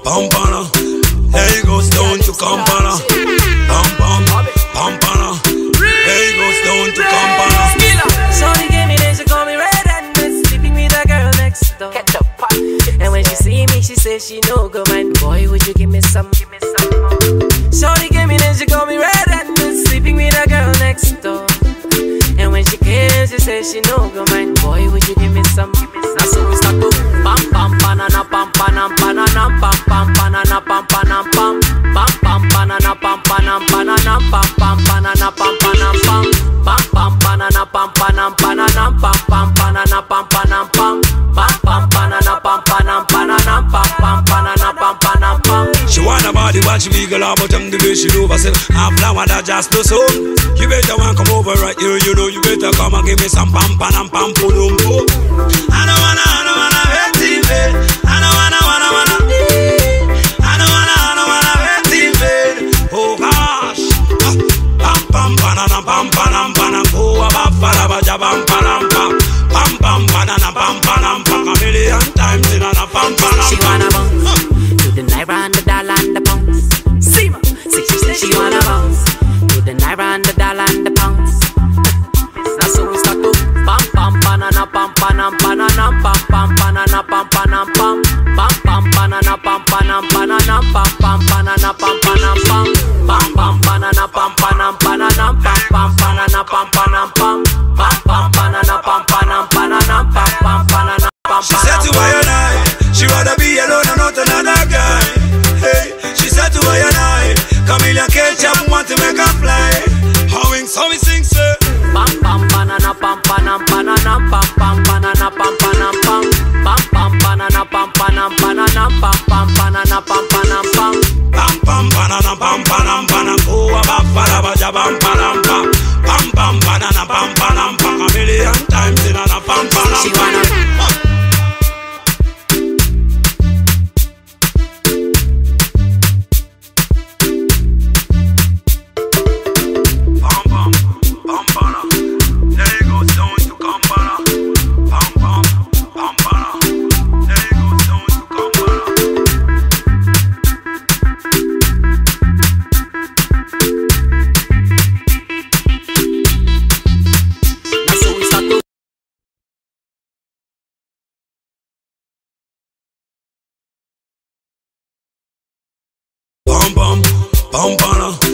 Pampana. There he goes down to Kampala. Pam pam, Pampana. There he goes down to Kampala. Shorty gave me this, she call me red-handed, sleeping with a girl next door. And when she see me, she says she no go mind. Boy, would you give me some more? Shorty gave me this, she call me red-handed, sleeping with a girl next door. And when she came, she said she no go mind. Boy, would you give me some? Now so we start to pam pam banana pam panam banana pam pam banana pam panam pam pam pam banana pam panam banana pam pam banana pam panam pam pam pam banana pam panam banana pam pam banana pam panam pam pam pam banana pam panam banana pam pam banana pam panam pam. She want a body watch me girl, but I'm the way she do herself. I'm flower that just no so. You better want come over right here, you know. You better come and give me some pam panam pam pum pum. I don't wanna hurt TV. I don't wanna hurt TV. Oh gosh. Pam pam banana pam panam panam. Oh abba baja pam panam pam. Pam pam banana pam panam pam. A million times in a pam panam. She wanna bounce to the naira and the dollar and the pounds. See ma, she said she wanna bounce to the naira and the dollar and the pounds. Now so we start to pam pam banana pam panam banana pam pam banana pam panam pam pam pam banana pam panam banana pam pam banana pam panam pam pam pam banana pam panam banana pam pam banana pam panam pam pam pam banana pam panam banana pam pam banana pam. She said to I and I, she rather be alone and not another guy. Hey, she said to I and I, Camilla Ketchup want to make her fly. Howing so we sing say pam pam banana pam panam banana pam pam banana pam panam pam pam pam banana pam panam banana pam pam banana pam panam pam pam pam banana pam panam panam. Oh abba baja pam panam pam pam pam banana pam panam pam. A million times in a pam panam. She wanna pam pam, pam pam,